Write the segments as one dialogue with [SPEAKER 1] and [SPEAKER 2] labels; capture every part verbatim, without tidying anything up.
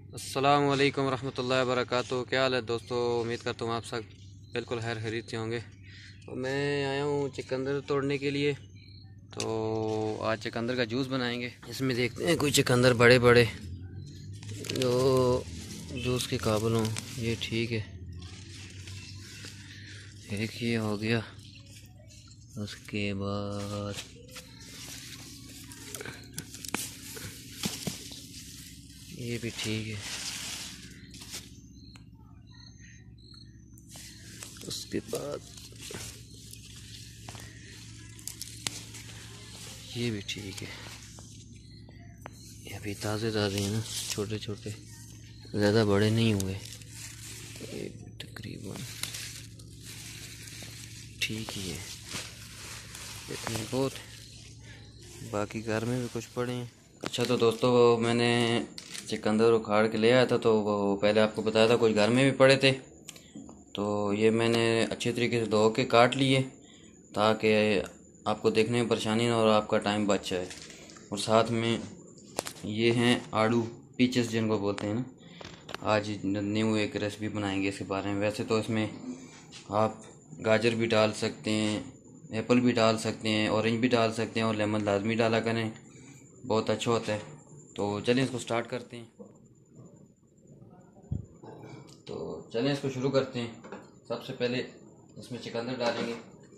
[SPEAKER 1] अस्सलामु अलैकुम रहमतुल्लाहि व बरकातुहू। क्या हाल है दोस्तों, उम्मीद करता हूँ आप सब बिल्कुल खैर खैरियत से होंगे। तो मैं आया हूँ चुकंदर तोड़ने के लिए। तो आज चुकंदर का जूस बनाएंगे। इसमें देखते हैं कोई चुकंदर बड़े बड़े जो जूस के काबिल हों। ये ठीक है, एक ये हो गया। उसके बाद ये भी ठीक है। उसके बाद ये भी ठीक है। ये अभी ताज़े ताज़े हैं ना, छोटे छोटे, ज़्यादा बड़े नहीं हुए। ये तकरीबन ठीक ही है, इतने बहुत। बाकी घर में भी कुछ पड़े हैं। अच्छा तो दोस्तों, वो मैंने चुकंदर उखाड़ के ले आया था, तो वो पहले आपको बताया था कुछ घर में भी पड़े थे। तो ये मैंने अच्छे तरीके से धो के काट लिए ताकि आपको देखने में परेशानी ना हो और आपका टाइम बच जाए। और साथ में ये हैं आड़ू, पीचेस जिनको बोलते हैं ना। आज न्यू एक रेसिपी बनाएंगे इसके बारे में। वैसे तो इसमें आप गाजर भी डाल सकते हैं, एप्पल भी डाल सकते हैं, ऑरेंज भी डाल सकते हैं, और लेमन लाजमी डाला करें, बहुत अच्छा होता है। तो चलिए इसको स्टार्ट करते हैं। तो चलिए इसको शुरू करते हैं। सबसे पहले इसमें चुकंदर डालेंगे।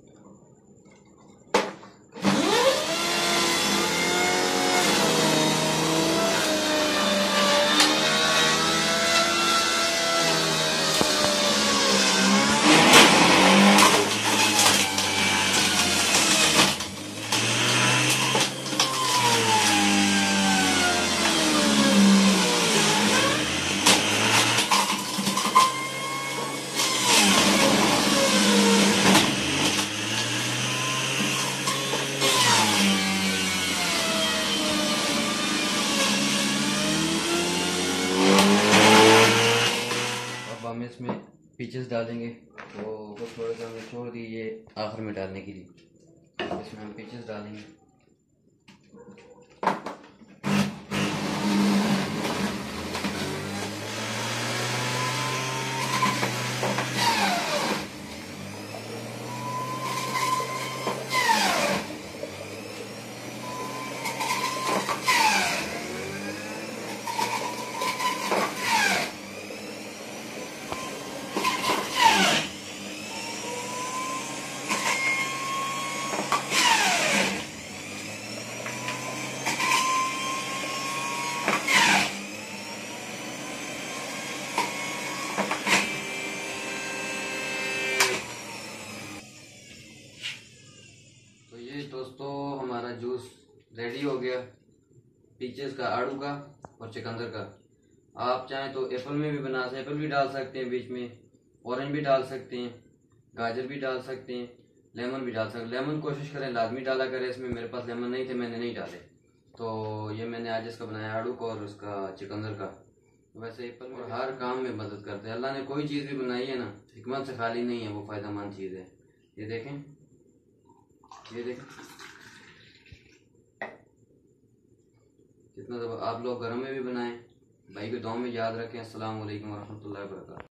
[SPEAKER 1] हम इसमें पीचेस डालेंगे, तो वो थोड़ा सा हमने छोड़ दी ये आखिर में डालने के लिए। इसमें हम पीचेस डालेंगे। ये दोस्तों हमारा जूस रेडी हो गया, पीचेस का, आड़ू का और चुकंदर का। आप चाहें तो एप्पल में भी बना सकते, एप्पल भी डाल सकते हैं बीच में, ऑरेंज भी डाल सकते हैं, गाजर भी डाल सकते हैं, लेमन भी डाल सकते हैं। लेमन कोशिश करें लाजमी डाला करें इसमें। मेरे पास लेमन नहीं थे, मैंने नहीं डाले। तो ये मैंने आज इसका बनाया, आड़ू का और उसका चुकंदर का। वैसे एप्पल में हर काम में मदद करते हैं। अल्लाह ने कोई चीज़ भी बनाई है ना, हिकमत से खाली नहीं है, वो फ़ायदेमंद चीज़ है। ये देखें, ये देखें कितना। आप लोग घर में भी बनाएं। भाई को दुआ में याद रखें। अस्सलाम वालेकुम रहमतुल्लाहि व बरकातुहू।